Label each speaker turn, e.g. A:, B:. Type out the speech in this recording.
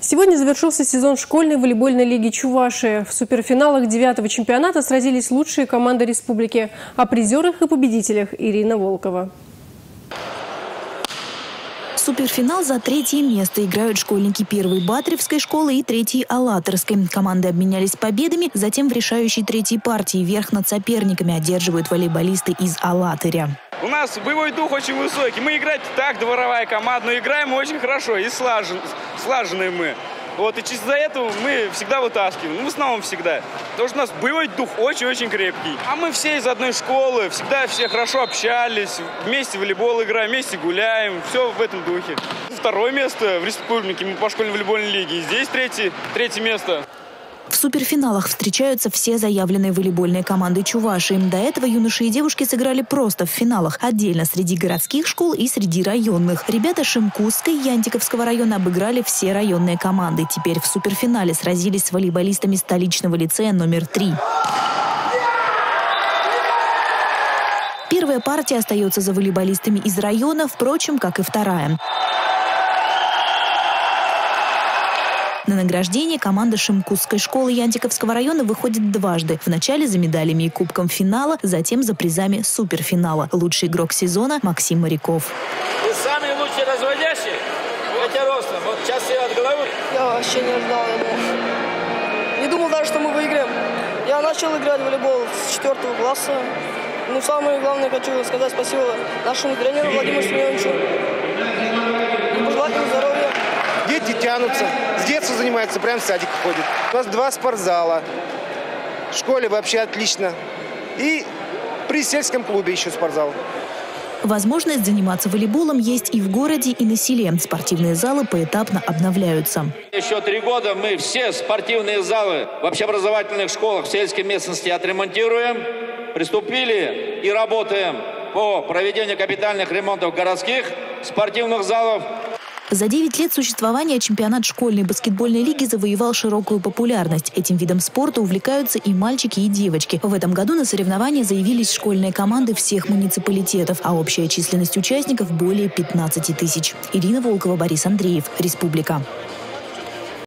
A: Сегодня завершился сезон школьной волейбольной лиги Чувашии. В суперфиналах 9-го чемпионата сразились лучшие команды республики. О призерах и победителях Ирина Волкова.
B: Суперфинал за 3-е место играют школьники 1-й Батревской школы и 3-й Алатырской. Команды обменялись победами, затем в решающей 3-й партии верх над соперниками одерживают волейболисты из Алатыря.
C: У нас боевой дух очень высокий. Мы играть так, дворовая команда, но играем мы очень хорошо и слаженные мы. Вот, и из-за этого мы всегда вытаскиваем. Ну, в основном всегда. Потому что у нас боевой дух очень-очень крепкий. А мы все из одной школы, всегда все хорошо общались, вместе в волейбол играем, вместе гуляем. Все в этом духе. 2-е место в республике мы по школьной волейбольной лиге. И здесь 3-е место.
B: В суперфиналах встречаются все заявленные волейбольные команды Чувашии. До этого юноши и девушки сыграли просто в финалах. Отдельно среди городских школ и среди районных. Ребята Шимкусской и Янтиковского района обыграли все районные команды. Теперь в суперфинале сразились с волейболистами столичного лицея номер 3. Первая партия остается за волейболистами из района, впрочем, как и вторая. На награждение команда Шимкусской школы Янтиковского района выходит дважды. Вначале за медалями и кубком финала, затем за призами суперфинала. Лучший игрок сезона Максим Моряков.
D: Вы самый лучший разводящий? Хотя ростом. Вот сейчас я от головы.
E: Я вообще не ожидал. Не думал даже, что мы выиграем. Я начал играть в волейбол с 4-го класса. Ну, самое главное, хочу сказать спасибо нашему тренеру Владимиру Семеновичу. И пожелать ему здоровья.
F: Дети тянутся, с детства занимаются, прям в садик ходят. У нас 2 спортзала, в школе вообще отлично. И при сельском клубе еще спортзал.
B: Возможность заниматься волейболом есть и в городе, и на селе. Спортивные залы поэтапно обновляются.
D: Еще 3 года мы все спортивные залы в общеобразовательных школах в сельской местности отремонтируем. Приступили и работаем по проведению капитальных ремонтов городских спортивных залов.
B: За 9 лет существования чемпионат школьной баскетбольной лиги завоевал широкую популярность. Этим видом спорта увлекаются и мальчики, и девочки. В этом году на соревнования заявились школьные команды всех муниципалитетов, а общая численность участников более 15 тысяч. Ирина Волкова, Борис Андреев. Республика.